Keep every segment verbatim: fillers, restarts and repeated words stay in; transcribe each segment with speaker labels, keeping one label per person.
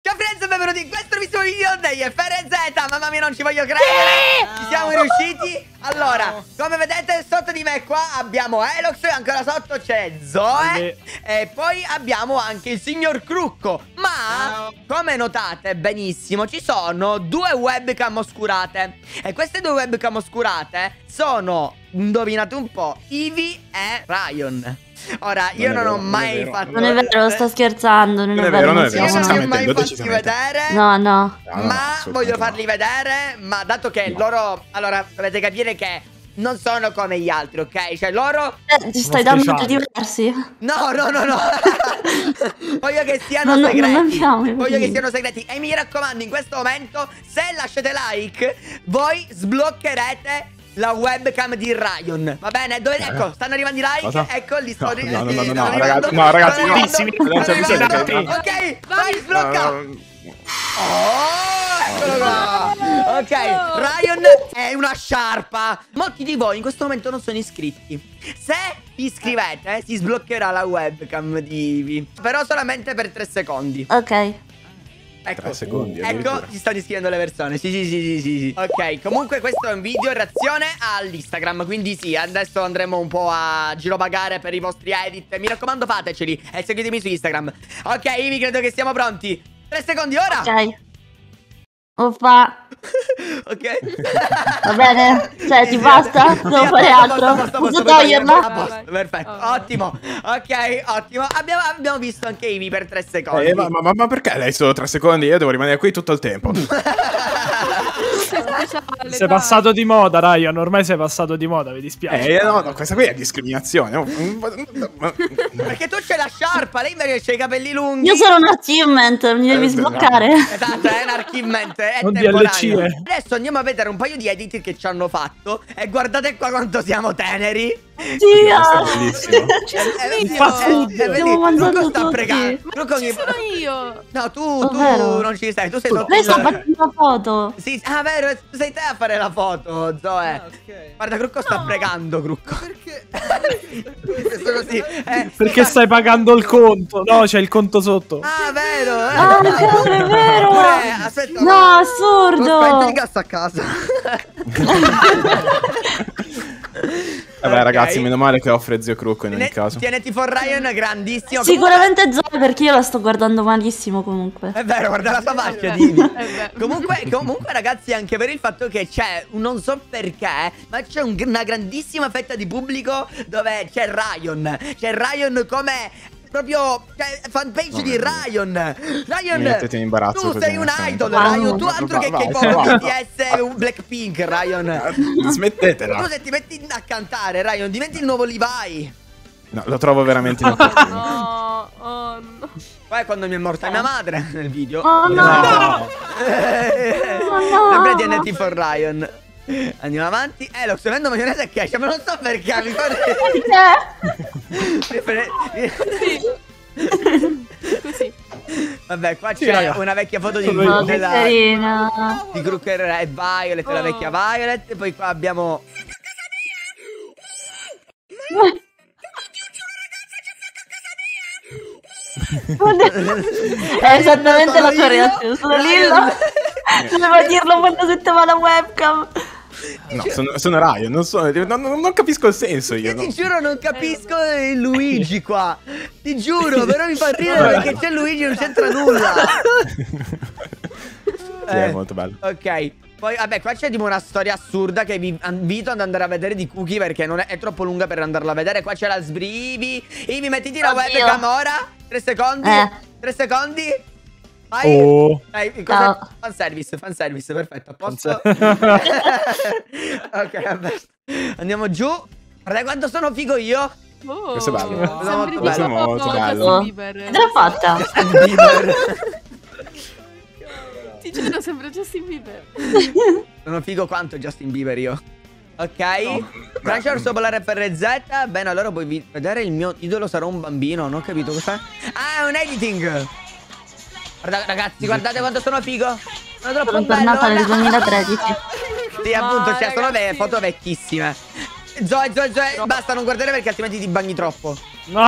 Speaker 1: Ciao friends, benvenuti in questo nuovissimo video degli F R Z. Mamma mia, non ci voglio credere. Ci siamo riusciti. Allora, come vedete sotto di me qua abbiamo Elox, ancora sotto c'è Zoe e poi abbiamo anche il signor Crucco. Ma come notate benissimo ci sono due webcam oscurate. E queste due webcam oscurate sono, indovinate un po', Ivy e Ryan. Ora, io non, non ho mai non fatto...
Speaker 2: Non è vero, sto scherzando, non, non è vero,
Speaker 1: non è vero. Io non li ho mai fatti vedere.
Speaker 2: No, no.
Speaker 1: no ma no, voglio farli no. vedere, ma dato che no. loro... Allora, dovete capire che non sono come gli altri, ok? Cioè, loro...
Speaker 2: Eh, ti stai dando tutti diversi.
Speaker 1: No, no, no, no. Voglio che siano
Speaker 2: no,
Speaker 1: segreti.
Speaker 2: Non abbiamo,
Speaker 1: Voglio che siano segreti. E mi raccomando, in questo momento, se lasciate like, voi sbloccherete la webcam di Ryan. Va bene? Dove, ecco, stanno arrivando i like. Cosa? Ecco, li sto
Speaker 3: no, no, no, no, no, ragazzi, no, ragazzi, bellissimi.
Speaker 1: Ok, vai, sblocca. Oh, eccolo qua. Ok, Ryan è una sciarpa. Molti di voi in questo momento non sono iscritti. Se vi iscrivete, si sbloccherà la webcam di Ivy. Però solamente per tre secondi.
Speaker 2: Ok.
Speaker 1: Ecco, secondi, ecco, si stanno iscrivendo le persone. Sì, sì, sì, sì, sì, sì. Ok, comunque questo è un video reazione all'Instagram. Quindi sì, adesso andremo un po' a girovagare per i vostri edit. Mi raccomando, fateceli e seguitemi su Instagram. Ok, Ivy, credo che siamo pronti. Tre secondi ora.
Speaker 2: Ok. Uffa.
Speaker 1: Ok.
Speaker 2: Va bene? Cioè, ti basta? Devo fare altro. Posso toglierla?
Speaker 1: Perfetto, ottimo. Ok, ottimo. Abbiamo, abbiamo visto anche Ivy per tre secondi.
Speaker 3: Eh, ma, ma, ma perché lei solo tre secondi? Io devo rimanere qui tutto il tempo.
Speaker 4: Sei passato di moda, Ryan. Ormai sei passato di moda, mi dispiace.
Speaker 3: Eh, no, no, questa qui è discriminazione.
Speaker 1: Perché tu c'hai la sciarpa, lei invece c'hai i capelli lunghi.
Speaker 2: Io sono un achievement, mi devi sbloccare.
Speaker 1: Esatto, è un achievement, è
Speaker 4: non
Speaker 1: temporaneo. Adesso andiamo a vedere un paio di edit che ci hanno fatto. E guardate qua quanto siamo teneri.
Speaker 2: Dio,
Speaker 3: bellissimo.
Speaker 2: Stiamo mangiando
Speaker 1: sta
Speaker 2: tutti.
Speaker 1: pregando.
Speaker 5: Ma ci sono io.
Speaker 1: No, tu, tu non ci sei. Tu sei sotto.
Speaker 2: Lei sta facendo una foto.
Speaker 1: Sì, ah, vero, sei te a fare la foto, Zoe.
Speaker 5: Ah, okay.
Speaker 1: Guarda, Crucco sta no. pregando, Crucco.
Speaker 5: Perché?
Speaker 1: così. Eh,
Speaker 4: Perché stai pagando il conto? No, c'è il conto sotto.
Speaker 1: Ah, vero. Eh.
Speaker 2: Ah, è vero.
Speaker 1: Pure, aspetta.
Speaker 2: No, assurdo.
Speaker 1: Aspetta il gas a casa.
Speaker 3: Vabbè, okay. Ragazzi, meno male che offre zio Crucco in ogni
Speaker 1: Tiene,
Speaker 3: caso.
Speaker 1: Tieniti for Ryan, grandissimo.
Speaker 2: Sicuramente comunque... Zoe, perché io la sto guardando malissimo comunque.
Speaker 1: È vero, guarda la sua faccia, Dini. comunque, comunque, ragazzi, anche per il fatto che c'è, non so perché, ma c'è un, una grandissima fetta di pubblico dove c'è Ryan. C'è Ryan come... Proprio, cioè, fanpage no, di Ryan. Ryan,
Speaker 3: in imbarazzo
Speaker 1: tu sei un idol,
Speaker 2: ah,
Speaker 1: Ryan. Tu altro va, che K-pop, B T S, un Blackpink, Ryan.
Speaker 3: Smettetela.
Speaker 1: Tu se ti metti a cantare, Ryan, diventi il nuovo Levi.
Speaker 3: No, lo trovo veramente inopportuno.
Speaker 5: No, oh no.
Speaker 1: Poi quando mi è morta mia madre nel video.
Speaker 2: Oh no.
Speaker 1: no.
Speaker 2: no.
Speaker 1: Sempre T N T for Ryan. Andiamo avanti. Eh, lo sto vedendo maionese e ketchup, ma non so perché. Mi fa...
Speaker 5: Così. Così.
Speaker 1: Vabbè, qua c'è sì, una vecchia foto di
Speaker 2: oh,
Speaker 1: della...
Speaker 2: di
Speaker 1: Crooker e Violet, oh. la vecchia Violet. E poi qua abbiamo...
Speaker 2: È esattamente la tua reazione. Sono Lillo. Dovevo dirlo quando senteva la webcam.
Speaker 3: No, sono, sono Ryan, non, so, non, non capisco il senso io.
Speaker 1: Io
Speaker 3: no.
Speaker 1: ti giuro non capisco il Luigi qua. Ti giuro, però mi fa ridere perché c'è Luigi e non c'entra nulla.
Speaker 3: Sì, eh, è molto bello.
Speaker 1: Ok, poi vabbè, qua c'è tipo una storia assurda che vi invito ad andare a vedere di Cookie perché non è, è troppo lunga per andarla a vedere. Qua c'è la Sbrivi. Ivi, mettiti la webcam ora. Tre secondi. Eh. Tre secondi. Vai.
Speaker 4: Oh.
Speaker 1: Dai, cosa... Fan service, fan service, perfetto. A posto. Ok, vabbè. Andiamo giù. Guarda quanto sono figo io.
Speaker 5: Oh,
Speaker 3: questo è bello.
Speaker 5: Questo
Speaker 3: molto, bello. molto bello.
Speaker 2: Oh. Te l'ho fatta.
Speaker 1: Justin Bieber.
Speaker 5: Ti giuro, sembra Justin Bieber.
Speaker 1: Sono figo quanto Justin Bieber io. Ok, no. Cruncher sopra la F R Z. Bene, allora puoi vedere il mio idolo sarà un bambino. Non ho capito cos'è. Ah, è un editing. Guarda, ragazzi, guardate quanto sono figo. Sono troppo
Speaker 2: sono
Speaker 1: bello.
Speaker 2: tornata nel duemilatredici.
Speaker 1: Sì, appunto, cioè, sono le foto vecchissime. Zoe, Zoe, Zoe, basta non guardare perché altrimenti ti bagni troppo.
Speaker 4: No!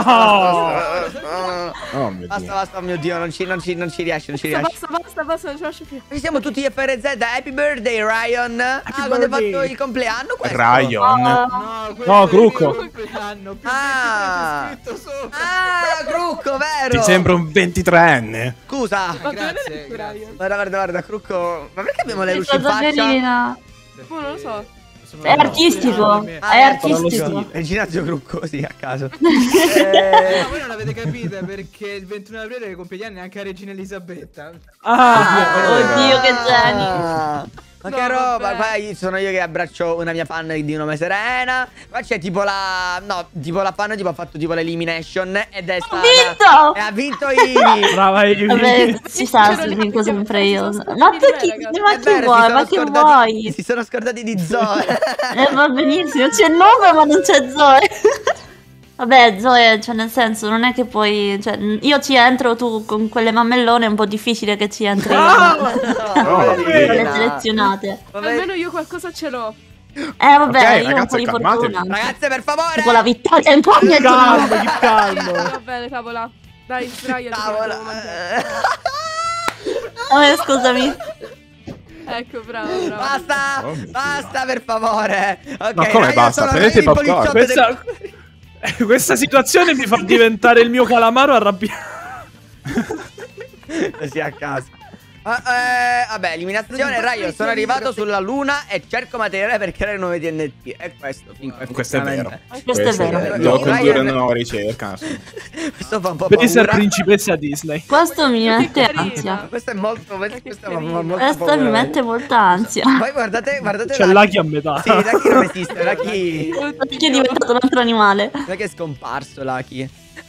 Speaker 3: Oh mio
Speaker 1: Basta,
Speaker 3: Dio.
Speaker 1: basta, oh mio Dio, non ci, non ci, non ci riesce, non ci riesce.
Speaker 5: Basta, basta, basta, non ce la faccio più.
Speaker 1: Qui siamo tutti F R Z, happy birthday Ryan. Ah, quando hai
Speaker 4: birthday.
Speaker 1: fatto il compleanno questo?
Speaker 3: Ryan.
Speaker 6: No, quello
Speaker 4: No,
Speaker 6: è il
Speaker 4: Crucco.
Speaker 6: mio compleanno. Più
Speaker 1: Ah.
Speaker 6: c'è scritto sopra.
Speaker 1: Ah, Crucco, vero?
Speaker 3: Ti sembra un ventitreenne?
Speaker 1: Scusa.
Speaker 5: Ma dove
Speaker 6: Grazie,
Speaker 5: è
Speaker 6: grazie.
Speaker 5: Ryan?
Speaker 1: Guarda, guarda, guarda, Crucco. Ma perché abbiamo le
Speaker 2: Che
Speaker 1: luci in
Speaker 2: cosa
Speaker 1: faccia?
Speaker 2: carina.
Speaker 5: Oh, non lo so.
Speaker 6: Sono
Speaker 2: È artistico.
Speaker 1: Ah,
Speaker 2: È
Speaker 1: ecco,
Speaker 2: artistico.
Speaker 1: È Ginazio Crucco, così a caso.
Speaker 6: No,
Speaker 1: eh,
Speaker 6: voi non avete capito perché il ventuno aprile compie gli anni anche a Regina Elisabetta.
Speaker 4: Ah,
Speaker 2: Oddio, che genio.
Speaker 1: ah, ma
Speaker 5: No,
Speaker 1: che roba,
Speaker 5: vabbè.
Speaker 1: qua io- sono io che abbraccio una mia fan di nome Serena. Qua c'è tipo la, no, tipo la fan tipo ha fatto tipo l'elimination ed è stata
Speaker 2: vinto!
Speaker 1: E ha vinto Ivi.
Speaker 4: brava Ivy.
Speaker 2: Vabbè, ci sa,
Speaker 5: C'ero lì
Speaker 2: vinco
Speaker 5: perché
Speaker 2: sempre io.
Speaker 5: sono stati
Speaker 2: Ma
Speaker 5: di
Speaker 2: perché?
Speaker 5: me, ragazzi.
Speaker 2: Ma
Speaker 1: È
Speaker 2: che
Speaker 1: vero, si
Speaker 2: vuoi?
Speaker 1: sono
Speaker 2: Ma che
Speaker 1: scordati-
Speaker 2: vuoi?
Speaker 1: Si sono scordati di Zoe.
Speaker 2: Eh, va benissimo, c'è il nome ma non c'è Zoe. Vabbè, Zoe, cioè nel senso, non è che poi... Cioè, io ci entro, tu con quelle mammellone è un po' difficile che ci entri io.
Speaker 1: No,
Speaker 3: No,
Speaker 2: Con
Speaker 1: poverina.
Speaker 2: le selezionate.
Speaker 1: Vabbè.
Speaker 5: Almeno io qualcosa ce l'ho.
Speaker 2: Eh, vabbè,
Speaker 3: Ok,
Speaker 2: io ho un
Speaker 3: ragazze,
Speaker 2: po' di
Speaker 3: calmatevi.
Speaker 2: fortuna.
Speaker 1: Ragazze, per favore.
Speaker 2: Tipo la vittoria in pugno.
Speaker 4: Calmo, che calmo.
Speaker 5: Va bene, tavola. Dai, sdraiati. che devo
Speaker 1: Tavola.
Speaker 5: mangiare.
Speaker 2: Eh, scusami.
Speaker 5: Ecco, bravo, bravo.
Speaker 1: Basta,
Speaker 3: Oh, mio
Speaker 1: basta per favore. Ok,
Speaker 3: Ma come
Speaker 1: io
Speaker 3: basta?
Speaker 1: sono
Speaker 3: Prendete
Speaker 1: il
Speaker 3: i popcorn.
Speaker 1: poliziotto
Speaker 4: Questa, questa situazione mi fa diventare il mio calamaro arrabbiato.
Speaker 1: del- Sì, a caso. Ah, eh, vabbè, eliminazione. Raio, sono arrivato sulla luna e cerco materiale per creare nuove T N T. E questo, fin qua,
Speaker 3: Questo è vero.
Speaker 1: effettivamente.
Speaker 2: Questo è vero.
Speaker 3: Devo
Speaker 1: Ryan-
Speaker 3: condurre una nuova ricerca.
Speaker 1: Questo fa un po'
Speaker 4: Pensa
Speaker 1: paura.
Speaker 4: principessa Disney.
Speaker 2: Questo mi mette
Speaker 5: carina.
Speaker 2: ansia.
Speaker 1: Questo è molto, questo è
Speaker 5: carina.
Speaker 1: molto
Speaker 2: Questo
Speaker 1: paura.
Speaker 2: mi mette molta ansia.
Speaker 1: Poi guardate, guardate
Speaker 4: C'è Lucky a metà.
Speaker 1: Sì, Lucky non esiste, Lucky
Speaker 2: Perché è diventato un altro animale?
Speaker 1: Lucky è scomparso, Lucky.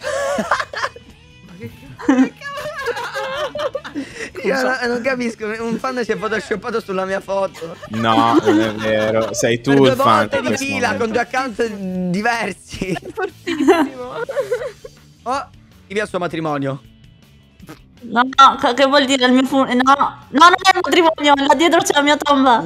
Speaker 1: Io non, non capisco, un fan si è photoshoppato sulla mia foto.
Speaker 3: No, non è vero. Sei tu
Speaker 1: Per due
Speaker 3: il fan.
Speaker 1: volte
Speaker 3: in
Speaker 1: di
Speaker 3: questo
Speaker 1: fila,
Speaker 3: momento.
Speaker 1: con due account diversi.
Speaker 5: Fortissimo.
Speaker 1: Oh, chi al suo matrimonio.
Speaker 2: No, no, co- che vuol dire il mio funerale? No, no, non è il matrimonio, là dietro c'è la mia tomba.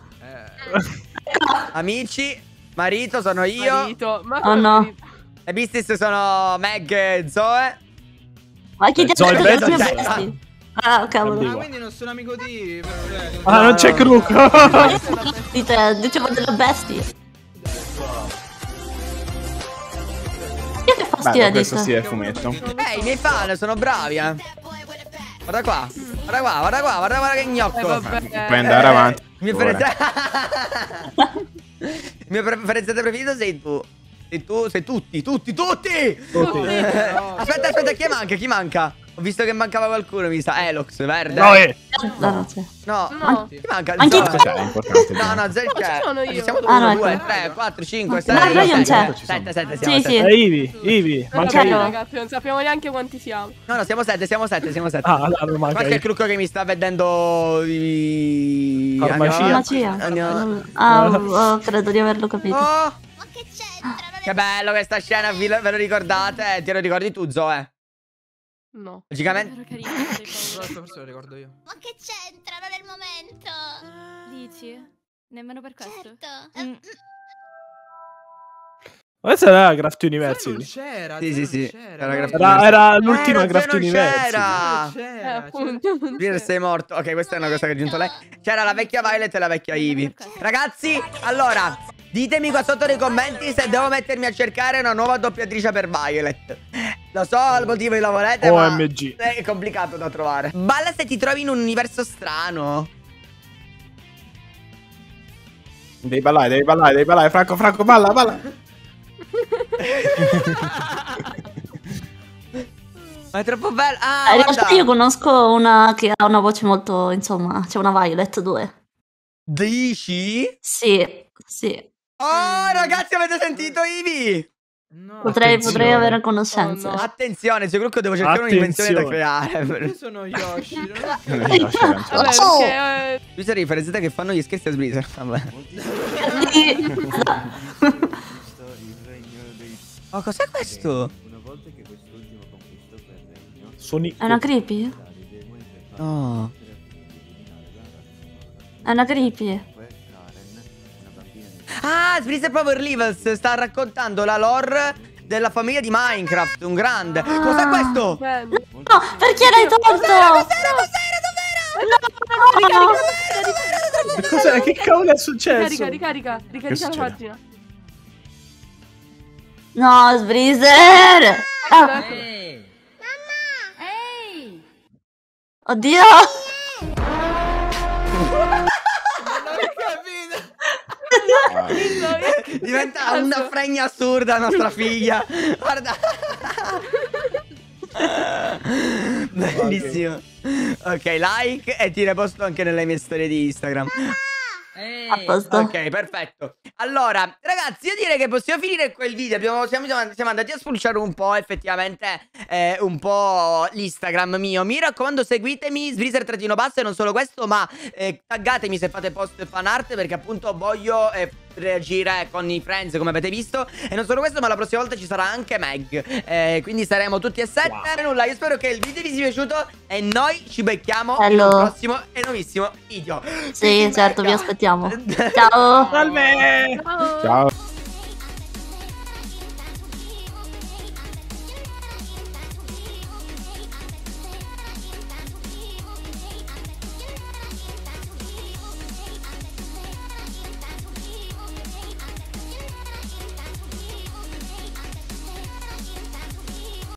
Speaker 1: Amici, marito sono io.
Speaker 5: Marito. Ma
Speaker 2: Oh no.
Speaker 5: marito.
Speaker 1: Le Beasties sono Meg e Zoe.
Speaker 2: Ma chi ti ha
Speaker 4: Zoe
Speaker 2: detto
Speaker 1: Bell
Speaker 2: che sono
Speaker 1: c'è.
Speaker 2: bestie? Ah, cavolo.
Speaker 6: Ah, quindi non sono amico di...
Speaker 4: Ah, non c'è Crook.
Speaker 2: Dite, dicevo delle bestie. Io che fastidio
Speaker 3: Bello,
Speaker 2: è
Speaker 3: questo
Speaker 2: dite?
Speaker 3: sì è fumetto.
Speaker 1: Eh, i miei fan sono bravi, eh. Guarda qua, guarda qua, guarda qua, guarda qua che
Speaker 5: Eh,
Speaker 1: gnocco.
Speaker 5: vabbè.
Speaker 3: Puoi andare avanti.
Speaker 1: Il mio
Speaker 3: Ora.
Speaker 1: preferenziale. Il mio preferenziale preferito sei tu. Sei tu, sei tutti, tutti, tutti!
Speaker 5: Tutti.
Speaker 1: Eh, Aspetta, aspetta, chi manca? Chi manca? Ho visto che mancava qualcuno, mi sa. Elox, verde.
Speaker 4: No, eh.
Speaker 2: No, no, c'è.
Speaker 1: No,
Speaker 5: No.
Speaker 1: chi manca?
Speaker 2: Anche
Speaker 1: Zoe.
Speaker 2: tu.
Speaker 3: Cos'è? È importante.
Speaker 1: No, no, zero
Speaker 5: No,
Speaker 1: c'è.
Speaker 5: ci sono io.
Speaker 1: Siamo
Speaker 2: Ah, no,
Speaker 1: uno, due,
Speaker 2: ecco.
Speaker 1: tre, quattro, cinque,
Speaker 2: No,
Speaker 1: sei,
Speaker 2: Ryan
Speaker 1: sette,
Speaker 2: c'è.
Speaker 1: sette, sette, siamo
Speaker 2: Sì,
Speaker 1: sette.
Speaker 2: sì.
Speaker 4: È Ivi, Ivi.
Speaker 5: Va
Speaker 4: Manca
Speaker 5: bene,
Speaker 2: Ciao.
Speaker 4: Ivi.
Speaker 5: ragazzi, non sappiamo neanche quanti siamo.
Speaker 1: No, no, siamo sette, siamo sette, siamo sette.
Speaker 4: Ah, allora manca
Speaker 1: Qua c'è il
Speaker 4: Ivi.
Speaker 1: Crucco che mi sta vedendo i...
Speaker 4: Farmacia.
Speaker 1: Andiamo-
Speaker 2: Farmacia.
Speaker 1: andiamo-
Speaker 2: Ah, oh, credo di averlo capito.
Speaker 1: Oh,
Speaker 7: Ma che c'entra? Non è
Speaker 1: che bello questa scena, vi- ve lo ricordate? Te lo ricordi tu, Zoe?
Speaker 5: No.
Speaker 1: Logicamente.
Speaker 5: Era carino, sei povero.
Speaker 6: Esatto, forse lo ricordo io.
Speaker 7: Ma che c'entra? Non è il momento.
Speaker 8: Dici? Nemmeno per questo?
Speaker 7: Certo.
Speaker 8: Mm.
Speaker 7: Eh,
Speaker 4: Questa era Craft
Speaker 6: Non
Speaker 4: University.
Speaker 6: c'era.
Speaker 1: Sì, sì, sì.
Speaker 6: Era
Speaker 1: Era Craft
Speaker 4: Era, era l'ultima
Speaker 1: Eh,
Speaker 4: Craft
Speaker 1: non
Speaker 4: University.
Speaker 1: c'era.
Speaker 6: Non
Speaker 5: Eh,
Speaker 6: c'era.
Speaker 5: appunto. non
Speaker 1: Peter
Speaker 5: c'è.
Speaker 1: sei morto. Ok, questa è una cosa che ha aggiunto lei. C'era la vecchia Violet e la vecchia Ivy. Ragazzi, allora, ditemi qua sotto nei commenti se devo mettermi a cercare una nuova doppiatrice per Violet. Lo so il motivo che la volete,
Speaker 4: O
Speaker 1: ma
Speaker 4: M G.
Speaker 1: è complicato da trovare. Balla se ti trovi in un universo strano.
Speaker 3: Devi ballare, devi ballare, devi ballare. Franco, Franco, balla, balla.
Speaker 1: Ma è troppo bello. Ah,
Speaker 2: Eh, in
Speaker 1: guarda.
Speaker 2: realtà io conosco una che ha una voce molto, insomma, c'è una Violet due.
Speaker 1: Dici?
Speaker 2: Sì, sì.
Speaker 1: Oh, ragazzi, avete sentito Ivy?
Speaker 6: No.
Speaker 2: Potrei,
Speaker 4: Attenzione.
Speaker 2: potrei avere conoscenze.
Speaker 5: Oh, no.
Speaker 1: Attenzione, io che devo cercare un'invenzione da
Speaker 4: Attenzione.
Speaker 1: creare.
Speaker 6: Io sono Yoshi. Non è che...
Speaker 3: Non riesce a lanciare.
Speaker 5: Vabbè,
Speaker 2: Oh!
Speaker 5: perché... eh,
Speaker 1: Qui sarei differenziate che fanno gli scherzi a Sblitter. Vabbè.
Speaker 2: Sì.
Speaker 1: Oh, cos'è questo?
Speaker 4: Sonic.
Speaker 2: È una creepy?
Speaker 1: No.
Speaker 2: È una creepy.
Speaker 1: Ah, Splitter Power Levels sta raccontando la lore della famiglia di Minecraft, un grande. Cos'è questo?
Speaker 5: Bene.
Speaker 2: No, perché l'hai tolto?
Speaker 1: Cos'era, cos'era, dov'era?
Speaker 4: Cos'è? Che cavolo è successo?
Speaker 5: Ricarica, ricarica, ricarica la
Speaker 3: succede?
Speaker 5: pagina.
Speaker 2: No, Sbreezer! Ah,
Speaker 5: Ecco.
Speaker 2: oddio!
Speaker 1: Diventa una fregna assurda nostra figlia. Guarda. Bellissimo. Ok, like e ti reposto anche nelle mie storie di Instagram.
Speaker 2: A posto.
Speaker 1: Ok, perfetto. Allora, ragazzi, io direi che possiamo finire quel video. Abbiamo, siamo, siamo andati a spulciare un po', effettivamente, eh, un po' l'Instagram mio. Mi raccomando, seguitemi, Sbreezer trattino basso, e non solo questo, ma eh, taggatemi se fate post e fan art, perché appunto voglio eh, reagire con i friends, come avete visto. E non solo questo, ma la prossima volta ci sarà anche Meg. Eh, quindi saremo tutti e sette. Wow. E nulla, io spero che il video vi sia piaciuto e noi ci becchiamo
Speaker 2: Hello.
Speaker 1: in un prossimo e nuovissimo video.
Speaker 2: Sì, certo, vi aspettiamo. Ciao!
Speaker 4: Salve!
Speaker 5: Ciao.
Speaker 3: Ciao.